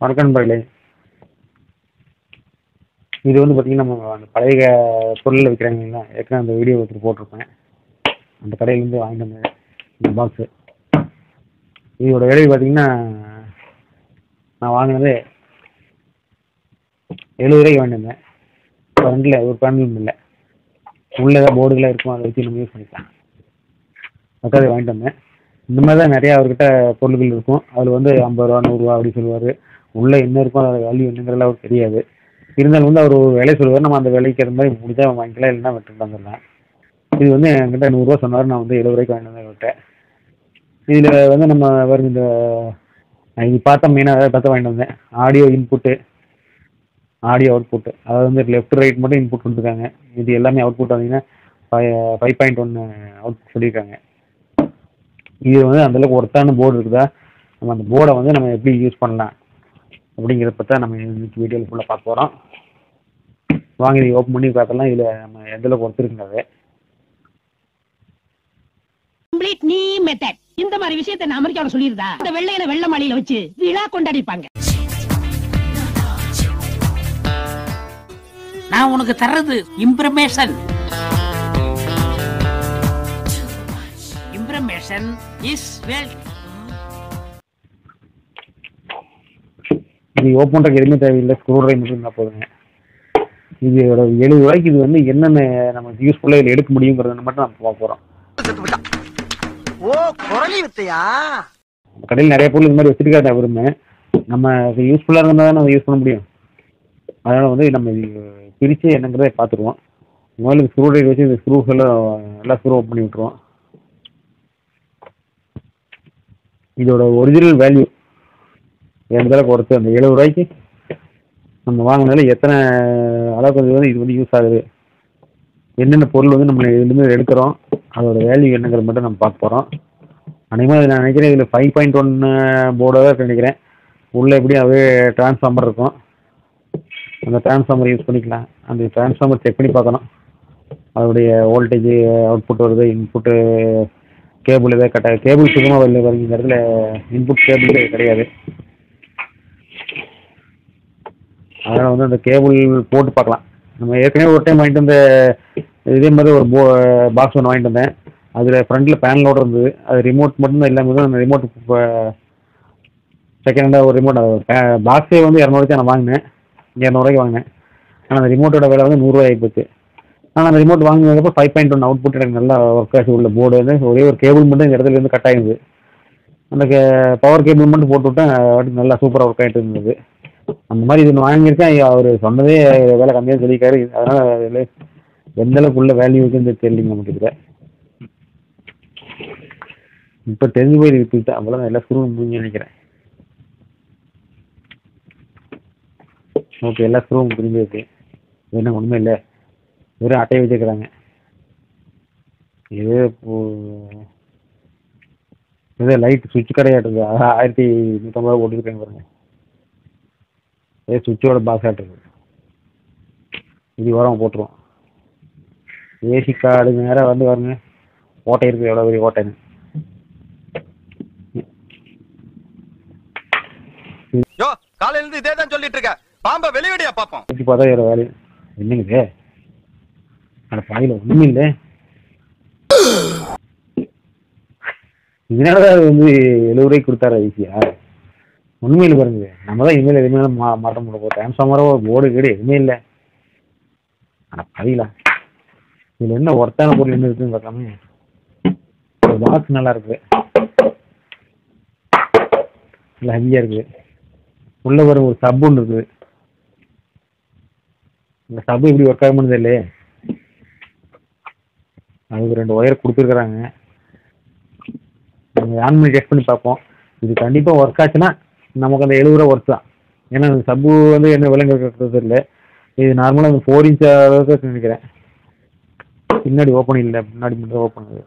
வணக்கம் நண்பர்களே. இது வந்து பார்த்தீங்கன்னா நம்ம அந்த பழைய பொருளில் விற்கிறாங்க இல்லைங்களா, ஏற்கனவே அந்த வீடியோ எடுத்து போட்டிருப்பேன். அந்த கடையிலேருந்து வாங்கிட்டு வந்தேன் இந்த பாக்ஸு. இதோட விலை பார்த்தீங்கன்னா நான் வாங்கினது 70 ரூபாய்க்கு வாங்கிட்டு வந்தேன். ஃப்ரண்டில் ஒரு பேனலும் இல்லை, உள்ளே ஏதாவது போர்டுகளாக இருக்கும், அதை வச்சு நம்ம யூஸ் பண்ணிக்கலாம். அதுக்காக வாங்கிட்டு வந்தேன். இந்த மாதிரி தான் நிறையா அவர்கிட்ட பொருட்கள் இருக்கும். அதில் வந்து 50 ரூபா 100 ரூபா அப்படி சொல்லுவார். உள்ளே என்ன இருக்கும், அதோட வேல்யூ என்னங்கிறதுலாம் அவருக்கு தெரியாது. இருந்தாலும் வந்து அவர் ஒரு விலை சொல்லுவார். நம்ம அந்த விலைக்கு ஏற்ற மாதிரி முடிஞ்சா வாங்கிக்கலாம், இல்லைன்னா விட்டுட்டு வந்துடலாம். இது வந்து என்கிட்ட 100 ரூபா சொன்னார். நான் வந்து 70 ரூபாய்க்கு வாங்கிட்டு வந்தேன் இவர்கிட்ட. இதில் வந்து நம்ம வரும் இந்த இது பார்த்தா மெயினாக பார்த்து வாங்கிட்டு வந்தேன். ஆடியோ இன்புட்டு, ஆடியோ அவுட்புட்டு, அதாவது வந்து லெஃப்ட் ரைட் மட்டும் இன்புட் கொடுத்துருக்காங்க. இது எல்லாமே அவுட்புட் பார்த்தீங்கன்னா 5.1 அவுட்புட் சொல்லியிருக்காங்க. இது வந்து அந்தளவுக்கு ஒர்த்தான போர்டு இருக்குதா, நம்ம அந்த போர்டை வந்து நம்ம எப்படி யூஸ் பண்ணலாம் அப்படிங்கிறத பற்றி நம்ம இன்னைக்கு வீடியோவில் ஃபுல்லாக பார்க்க போகிறோம். வாங்க இதை ஓப்பன் பண்ணி பார்த்தலாம் இதில் நம்ம எந்தளவுக்கு ஒர்த்து இருக்குங்கிறது. Complete new method. இந்த மாதிரி விஷயத்தை நான் அமெரிக்காவில் சொல்லியிருந்தா இந்த வெள்ளையில வெள்ள மாளிகையில வச்சு விழா கொண்டாடிப்பாங்க. நான் உனக்கு தர்றது இம்ப்ரமேஷன். Information is wealth. இது ஓப்பன் பண்ணுறதுக்கு எதுவுமே தேவையில்லை, ஸ்க்ரூ ட்ரைவர் மட்டும் இருந்தால் போதுங்க. இதோட 70 ரூபாய்க்கு இது வந்து என்னென்ன நம்ம யூஸ்ஃபுல்லாக இதில் எடுக்க முடியுங்கிறத மட்டும் நம்ம பார்க்க போகிறோம். கடையில் நிறைய பொருள் இந்த மாதிரி வச்சுருக்காரு அவருமே. நம்ம அது யூஸ்ஃபுல்லாக இருந்தால் தான் நம்ம யூஸ் பண்ண முடியும். அதனால் வந்து நம்ம பிரித்து என்னங்கிறத பார்த்துருவோம். முதல்ல ஸ்க்ரூ ட்ரைவர் வச்சு இந்த ஸ்க்ரூஸ் எல்லாம் நல்லா ஸ்க்ரூ ஓப்பன் பண்ணி விட்ருவோம். இதோட ஒரிஜினல் வேல்யூ எந்த அளவுக்கு ஒருத்தர் அந்த 70 ரூபாய்க்கு நம்ம வாங்கினால எத்தனை அளவுக்கு வந்து இது வந்து யூஸ் ஆகுது, என்னென்ன பொருள் வந்து நம்ம இதுலேருந்து எடுக்கிறோம், அதோட வேல்யூ என்னங்கிறது மட்டும் நம்ம பார்க்க போகிறோம். அநேகமாக நான் நினைக்கிறேன் இதில் 5.1 போர்டாக தான் நினைக்கிறேன். உள்ளே எப்படியும் அதே டிரான்ஸ்ஃபார்மர் இருக்கும். அந்த டிரான்ஸ்ஃபார்மர் யூஸ் பண்ணிக்கலாம். அந்த டிரான்ஸ்ஃபார்மர் செக் பண்ணி பார்க்கணும், அதோடைய வோல்டேஜ் அவுட்புட் வருது, இன்புட்டு கேபிள் எதாவது கட்டாக கேபிள் சுத்தமாக வரல பாருங்க. இந்த இடத்துல இன்புட் கேபிள் கிடையாது. அதனால் வந்து அந்த கேபிள் போட்டு பார்க்கலாம். நம்ம ஏற்கனவே ஒரு டைம் வாங்கிட்டு வந்த இதே மாதிரி ஒரு பாக்ஸ் ஒன்று வாங்கிட்டு வந்தேன். அதில் ஃப்ரண்டில் பேனலோடு இருந்தது. அது ரிமோட் மட்டும்தான் இல்லாமல் அந்த ரிமோட் இப்போ செகண்ட் ஹேண்டாக ஒரு ரிமோட் பாக்ஸே வந்து 200 ரூபாய்க்கு நான் வாங்கினேன். 200 ரூபாய்க்கு வாங்கினேன். ஆனால் அந்த ரிமோட்டோட விலை வந்து 100 ரூபாய் ஆகிப்போச்சு. ஆனால் அந்த ரிமோட் வாங்கினதுக்கப்புறம் 5.1 அவுட்புட் எனக்கு நல்லா ஒர்க் ஆச்சு. உள்ள போர்டு வந்து ஒரே ஒரு கேபிள் மட்டும் இந்த இடத்துல இருந்து கட் ஆகிருந்தது. அந்த பவர் கேபிள் மட்டும் போட்டு விட்டேன், நல்லா சூப்பராக ஒர்க் ஆகிட்டு இருந்தது. அந்த மாதிரி இது வாங்கியிருக்கேன். அவர் சொன்னதே வேலை கம்மியாக சொல்லியிருக்காரு. அதனால் அதில் எந்த அளவுக்கு உள்ள வேல்யூ இருக்குன்னு தெரியலிங்க நமக்கு. இதில் இப்போ தெரிஞ்சு போய் இருப்பிட்டேன், அவ்வளோதான். எல்லாம் ஸ்க்ரூ முடிஞ்சு நினைக்கிறேன். ஓகே, எல்லா ஸ்க்ரூவும் புரிஞ்சிருக்கு. என்ன ஒன்றுமே இல்லை, வெறும் அட்டையை வச்சுருக்குறாங்க. இது லைட் சுவிட்ச் கடையாட்டுது. 1150 போட்டுருக்காங்க பாருங்க. அதே சுவிட்சோட பாக்ஸ் ஆட்டுருக்கு. இது உரம் போட்டுருவோம். ஏசி கார்டு நேராக வந்து பாருங்க, ஓட்டை இருக்குது. எவ்வளோ பெரிய ஓட்டைன்னு. காலையிலிருந்து இதே தான் சொல்லிட்டு இருக்க. பாம்பை வெளியடியா பாப்போம். பார்த்தா வேற வேலை என்னங்க அந்த பாயில ஒண்ணுமே இல்லை. இதனாலதான் வந்து 70 ரூபாய்க்கு கொடுத்தாரு ஈஸியா. ஒண்ணுமே இல்லை பாருங்க. நம்ம தான் இனிமேல் எதுவுமே மாற்றம் பண்ண போகிறோம். டிரான்ஸ்ஃபார்மரோ போர்டு கீடு எதுவுமே இல்லை. ஆனால் பாயிலா இதில் என்ன ஒர்த்தான பொருள் என்ன இருக்குன்னு பார்க்காம ஒரு பாக்ஸ் நல்லா இருக்குது, நல்லா ஹெவியாக இருக்குது. உள்ள வரும் ஒரு சப் ஒன்று இருக்குது. இந்த சப்பு எப்படி ஒர்க் ஆகும்னு தெரியல. அதுக்கு 2 ஒயர் கொடுத்துருக்குறாங்க. நம்ம ஆன் பண்ணி டெஸ்ட் பண்ணி பார்ப்போம். இது கண்டிப்பாக ஒர்க் ஆச்சுன்னா நமக்கு அந்த 70 ரூபா ஒர்க் தான். ஏன்னா அந்த சப்பு வந்து என்ன விலங்கு இருக்கிறது இல்லை. இது நார்மலாக 4 இன்ச் அளவுக்கு நினைக்கிறேன். பின்னாடி ஓப்பன் இல்லை, முன்னாடி மட்டும் ஓப்பன் ஆகுது.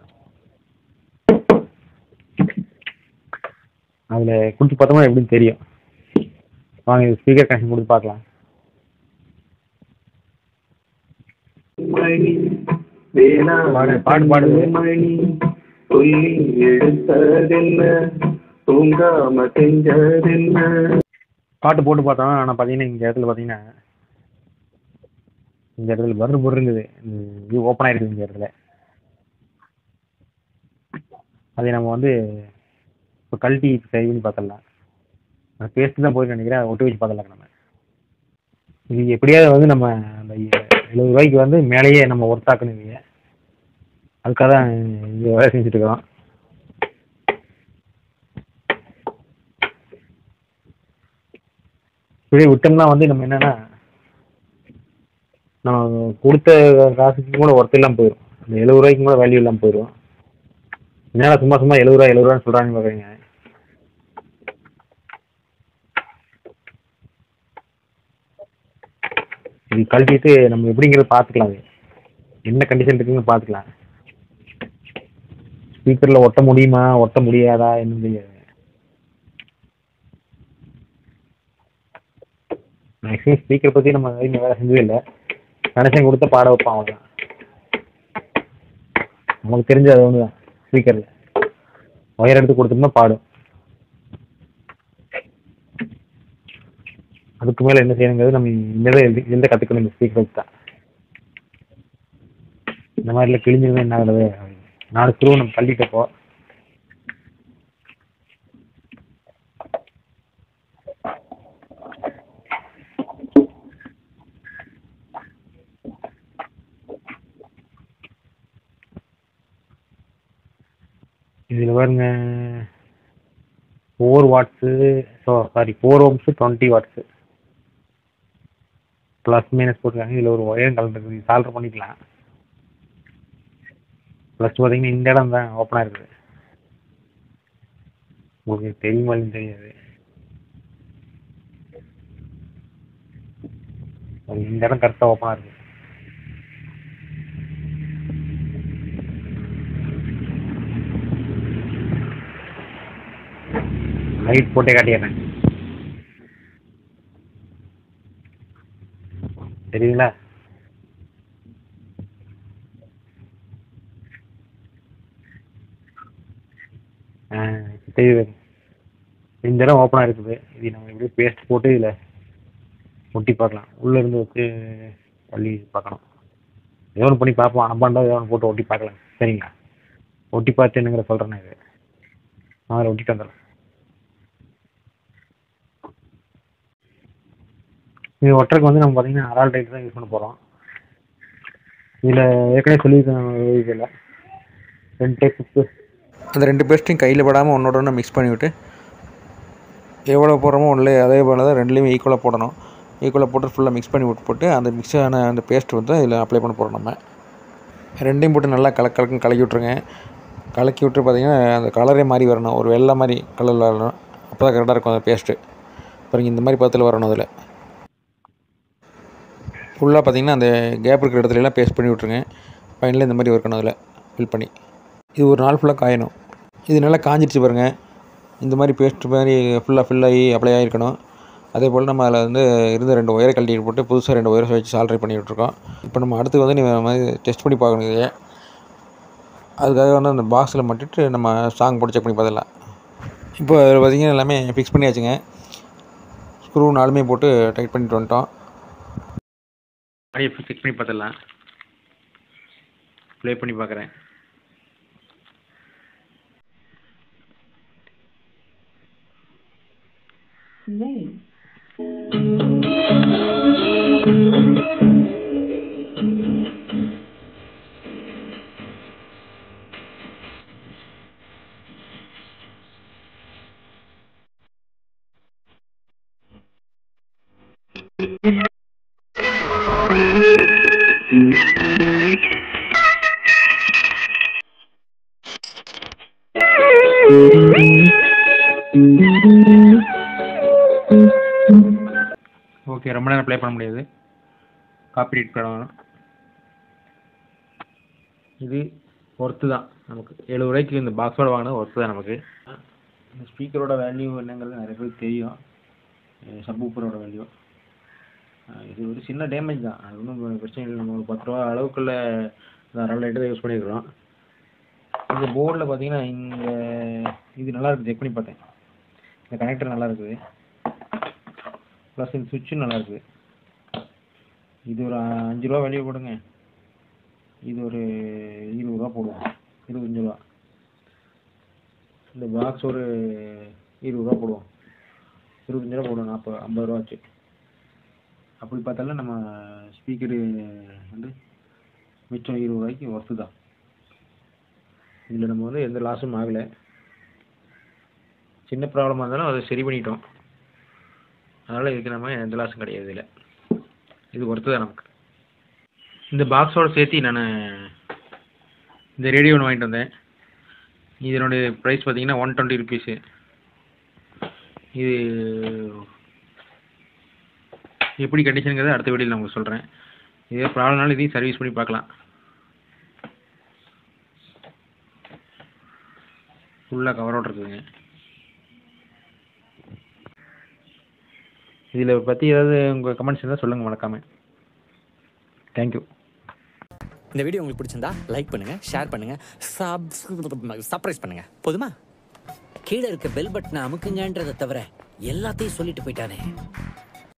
அதில் கொடுத்து பார்த்தோம்னா எப்படின்னு தெரியும். வாங்க இது ஸ்பீக்கர் கனெக்ஷன் கொடுத்து பார்க்கலாம். பாட்டு பாடுது. சொல்லி எடுத்ததென்ன, தூங்காம செஞ்சதென்ன. பாட்டு போட்டு பார்த்தோம். ஆனால் பார்த்தீங்கன்னா இந்த இடத்துல பார்த்தீங்கன்னா இந்த இடத்துல பர்ரு பொருளுங்குது. இது ஓப்பன் ஆகிருக்குது இந்த இடத்துல. அதை நம்ம வந்து இப்போ கழட்டி சரி பண்ணி பார்த்துடலாம். பேஸ்ட் தான் போய் நினைக்கிறேன். அதை ஒட்டி வச்சு பார்த்துடலாம் நம்ம. இது எப்படியாவது வந்து நம்ம அந்த 70 ரூபாய்க்கு வந்து மேலேயே நம்ம ஒர்த்தாக்கணும். அதுக்காக தான் இங்கே வேலை செஞ்சுட்டு இருக்கிறோம். இப்படியே விட்டோம்னா வந்து நம்ம என்னன்னா நம்ம கொடுத்த காசுக்கு கூட ஒர்த் இல்லாமல் போயிடும். அந்த 70 ரூபாய்க்கு கூட வேல்யூ இல்லாமல் போயிடும். என்னடா சும்மா சும்மா 70 ரூபான்னு சொல்கிறாங்க பார்க்குறீங்க. இது கழட்டிட்டு நம்ம எப்படிங்கிறத பார்த்துக்கலாம். அது என்ன கண்டிஷன் இருக்குன்னு பார்த்துக்கலாம். ஸ்பீக்கரில் ஒட்ட முடியுமா ஒட்ட முடியாதா என்ன தெரியாது. மேக்ஸிமம் ஸ்பீக்கரை பற்றி நம்ம இன்னும் வேலை செஞ்சதே இல்லை. கனெக்ஷன் கொடுத்த பாட வைப்பான் அவ்வளோதான். நமக்கு தெரிஞ்ச அது ஒன்று தான். ஸ்பீக்கரில் ஒயர் எடுத்து கொடுத்தோம்னா பாடும். அதுக்கு மேலே என்ன செய்யணுங்கிறது நம்ம இந்த கற்றுக்கணும். இந்த ஸ்பீக்கர் வச்சு தான். இந்த மாதிரிலாம் கிழிஞ்சிருந்தா என்ன ஆகுது. 4 ஸ்க்ரூ நம்ம தள்ளிட்டப்போ இதில் பாருங்க 4 watts 4 ohms 20 watts plus minus போட்டிருக்காங்க. இதில் ஒரு ஒயர் கலந்துருக்கு. சால்வ் பண்ணிக்கலாம். ப்ளஸ் பார்த்தீங்கன்னா இந்த இடம் தான் ஓப்பனாக இருக்குது. உங்களுக்கு தெரியுமான்னு தெரியாது. இந்த இடம் கரெக்டாக ஓப்பனாக இருக்குது. லைட் போட்டே காட்டிடுறேன். தெரியுங்களா? தெரியுது. இந்த இடம் ஓப்பனாக இருக்குது. இது நம்ம எப்படியும் பேஸ்ட் போட்டு இதில் ஒட்டி பார்க்கலாம். உள்ளே இருந்து வச்சு தள்ளி பார்க்கணும். ஏதோ ஒன்று பண்ணி பார்ப்போம். அனப்பாண்டா ஏதோ ஒன்று போட்டு ஒட்டி பார்க்கலாம். சரிங்களா? ஒட்டி பார்த்து என்னங்கிற சொல்கிறேன்னா இது அதில் ஒட்டிட்டு வந்துடலாம். இது ஒட்டுறதுக்கு வந்து நம்ம பார்த்தீங்கன்னா அரால் டைட் தான் யூஸ் பண்ண போகிறோம். இதில் ஏற்கனவே சொல்லியிருக்கேன் இதில் 2 டைப் உப்பு. அந்த 2 பேஸ்ட்டையும் கையில் படாமல் ஒன்றோட ஒன்று மிக்ஸ் பண்ணிவிட்டு எவ்வளோ போடுறோமோ ஒன்றில் அதே போல் தான் 2லேயுமே ஈக்குவலாக போடணும். ஈக்குவலாக போட்டு ஃபுல்லாக மிக்ஸ் பண்ணி போட்டு அந்த மிக்ஸ் ஆன அந்த பேஸ்ட் வந்து இதில் அப்ளை பண்ண போகிறோம். நம்ம 2யும் போட்டு நல்லா கலக்கி விட்ருங்க. கலக்கி விட்டு பார்த்திங்கன்னா அந்த கலரே மாறி வரணும். ஒரு வெள்ளை மாதிரி கலரில் வரணும். அப்போ தான் கரெக்டாக இருக்கும் அந்த பேஸ்ட்டு. அப்புறம் இந்த மாதிரி பத்தில் வரணும். அதில் ஃபுல்லாக பார்த்திங்கன்னா அந்த கேப் இருக்கிற இடத்துலலாம் பேஸ்ட் பண்ணி விட்ருங்க. ஃபைனலாக இந்த மாதிரி இருக்கணும். அதில் ஃபில் பண்ணி இது ஒரு நாள் ஃபுல்லாக காயணும். இது நல்லா காஞ்சிடுச்சு பாருங்கள். இந்த மாதிரி பேஸ்ட் மாதிரி ஃபுல்லாக ஃபில் ஆகி அப்ளை ஆகிருக்கணும். அதே போல் நம்ம அதில் வந்து இருந்த 2 ஒயரை கழட்டி போட்டு புதுசாக 2 ஒயரை வச்சு சால்ட்ரி பண்ணி விட்ருக்கோம். இப்போ நம்ம அடுத்து வந்து நீங்கள் மாதிரி டெஸ்ட் பண்ணி பார்க்கணும். இதையே அதுக்காக வந்து அந்த பாக்ஸில் மாட்டிட்டு நம்ம ஸ்ட்ராங் போட்டு செக் பண்ணி பார்த்துடலாம். இப்போ அதில் பார்த்திங்கன்னா எல்லாமே ஃபிக்ஸ் பண்ணியாச்சுங்க. ஸ்க்ரூ 4மே போட்டு டைட் பண்ணிட்டு வந்துட்டோம். அப்படியே செக் பண்ணி பார்த்துடலாம். ப்ளே பண்ணி பார்க்குறேன். ஓகே, ரொம்ப நேரம் ப்ளே பண்ண முடியாது. காப்பிரைட் பண்ணணும். இது ஒர்த்து தான் நமக்கு. 70 ரூபாய்க்கு இந்த பாக்ஸோட வாங்கினது ஒர்த்து தான் நமக்கு. இந்த ஸ்பீக்கரோட வேல்யூ என்னங்கிறது நிறைய பேருக்கு தெரியும். சப்வூஃபரோட வேல்யூ. இது ஒரு சின்ன டேமேஜ் தான். அது ஒன்றும் பிரச்சனை இல்லை. நம்ம ஒரு 10 ரூபா அளவுக்குள்ள அரை லைட்டு தான் யூஸ் பண்ணியிருக்கிறோம். இந்த போர்டில் பார்த்தீங்கன்னா இது நல்லா இருக்குது. செக் பண்ணி பார்த்தேன். இந்த கனெக்டர் நல்லா இருக்குது. ப்ளஸ் இந்த சுவிட்சும் நல்லாயிருக்கு. இது ஒரு 5 ரூபா வெளியே போடுங்க. இது ஒரு 20 ரூபா போடுவோம், 25 ரூபா. இந்த பாக்ஸ் ஒரு 20 ரூபா போடுவோம், 25 ரூபா போடுவோம், 50 ரூபா ஆச்சு. அப்படி பார்த்தாலும் நம்ம ஸ்பீக்கரு வந்து மிச்சம் 20 ரூபாய்க்கு ஒர்த்து தான். இதில் நம்ம வந்து எந்த லாஸும் ஆகலை. சின்ன ப்ராப்ளமாக இருந்தாலும் அதை சரி பண்ணிட்டோம். அதனால் இதுக்கு நம்ம எந்த லாஸும் கிடையாது. இதில் இது ஒர்த்து தான் நமக்கு. இந்த பாக்ஸோடு சேர்த்து நான் இந்த ரேடியோ ஒன்று வாங்கிட்டு வந்தேன். இதனுடைய ப்ரைஸ் பார்த்தீங்கன்னா 120 ருபீஸு. இது எப்படி கண்டிஷனுங்கிறத அடுத்த வீடியோவில் நான் உங்களுக்கு சொல்கிறேன். இதே ப்ராப்ளம்னாலும் இதையும் சர்வீஸ் பண்ணி பார்க்கலாம். ஃபுல்லாக கவரோடு இருக்குதுங்க. இதில் பற்றி ஏதாவது உங்கள் கமெண்ட்ஸ் இருந்தால் சொல்லுங்கள் மறக்காமல். தேங்க்யூ. இந்த வீடியோ உங்களுக்கு பிடிச்சிருந்தா லைக் பண்ணுங்க, ஷேர் பண்ணுங்க, சப்ஸ்கிரைப் பண்ணுங்க. போதுமா? கீழே இருக்க பெல் பட்டனை அமுக்குங்கன்றதை தவிர எல்லாத்தையும் சொல்லிட்டு போயிட்டானே.